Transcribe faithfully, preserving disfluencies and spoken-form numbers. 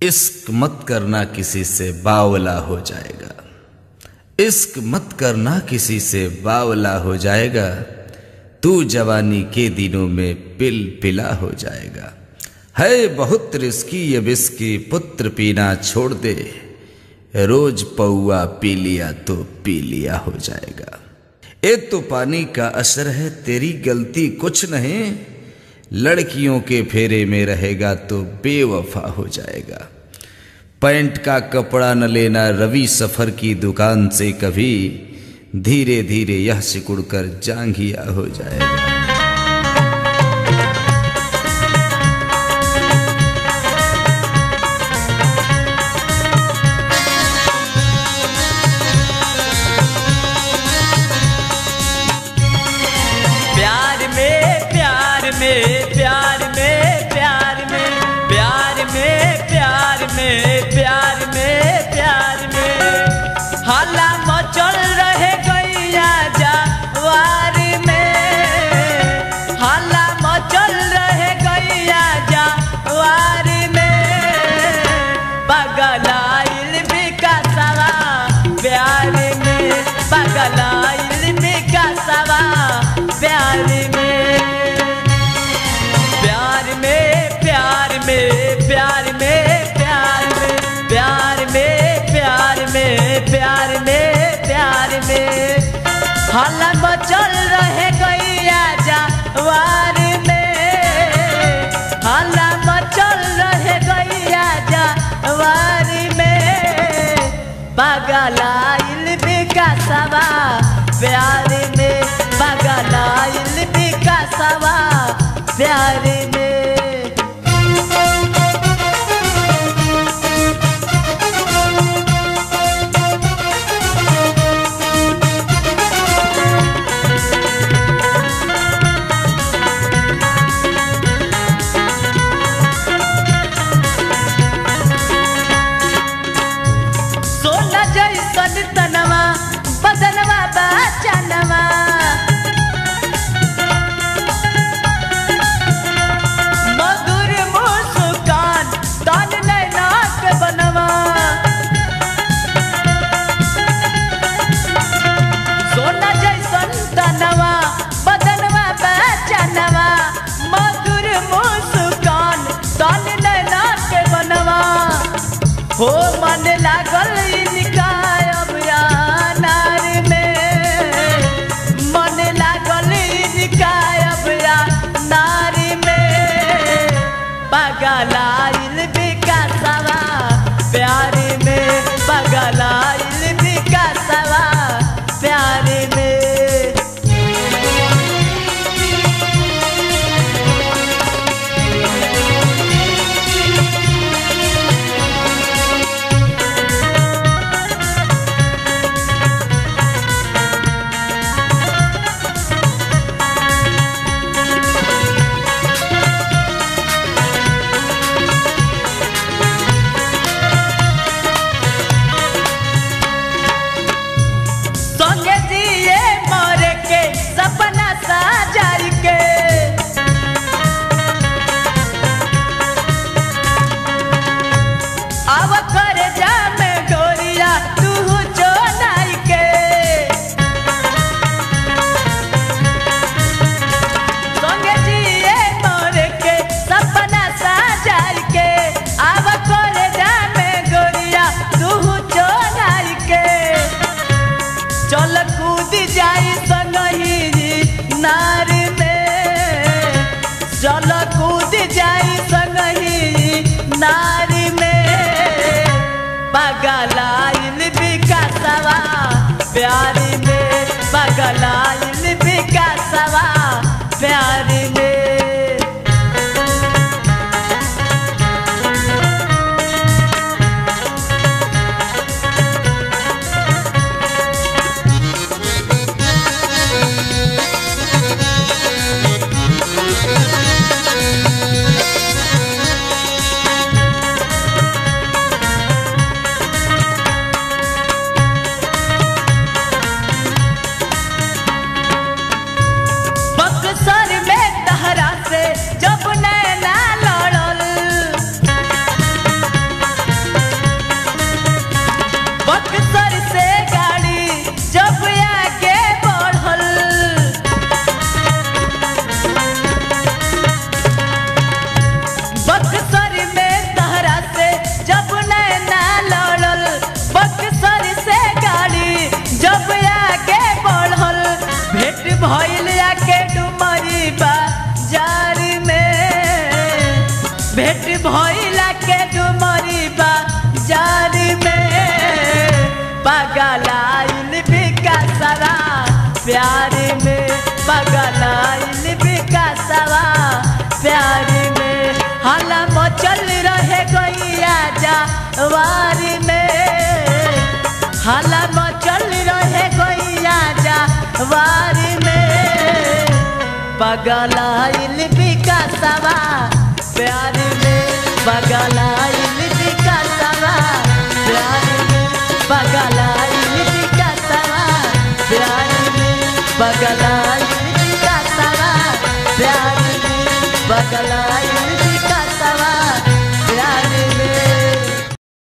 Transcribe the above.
इश्क मत करना किसी से बावला हो जाएगा, इश्क मत करना किसी से बावला हो जाएगा, तू जवानी के दिनों में पिल पिला हो जाएगा। है बहुत रिस्की ये विस्की पुत्र पीना छोड़ दे, रोज पौआ पी लिया तो पी लिया हो जाएगा। ए तो पानी का असर है तेरी गलती कुछ नहीं, लड़कियों के फेरे में रहेगा तो बेवफा हो जाएगा। पैंट का कपड़ा न लेना रवि सफर की दुकान से कभी, धीरे धीरे यह सिकुड़ कर जांघिया हो जाएगा। प्यार में प्यार में प्यार में प्यार में प्यार में प्यार में प्यार में प्यार में हल्ला मचल रहे गैया जवार में, हल्ला मचल रहे गैया जवार में, पगलाइल विकासवा प्यार में, पगलाइल विकासवा प्यार में। प्यार में प्यार में प्यार में प्यार में प्यार में प्यार में प्यार में प्यार में हल्ला मचल रहे गैया जवार में, हल्ला मचल रहे गैया जवार में, पगलाइल विकासवा प्यार में, पगलाइल विकासवा प्यार में। सोना जैसन तनवा बदनवा बचनवा, मधुर मुस्कान तन नैनाक बनवा, सोना जैसन तनवा बदनवा बचनवा, मधुर मुस्कान तन नैनाक बनवा, हो मन लागल इनका अब यानार में, मन लागल इनका अब यानार में, पगलाइल विकासवा प्यार में, पगलाइल विकासवा प्यार में। संगे जिए मरे के सपना साजार के, अब कर जा में गोरिया तू चोनाई के, संगे जिए मरे के सपना साजार के, अब कर जा में गोरिया तू चोनाई के, चल कूद जाई संगही नार में, चल कूद जाई संगही नार में, पगलाइल विकासवा प्यार में, पगलाइल विकासवा प्यार में। वारी में हाला मचल रहे गैया जा वारी में पगलाइल विकासवा प्यार में पगलाइल विकासवा प्यार में पगलाइल विकासवा प्यार में पगलाइल विकासवा प्यार में पगलाइल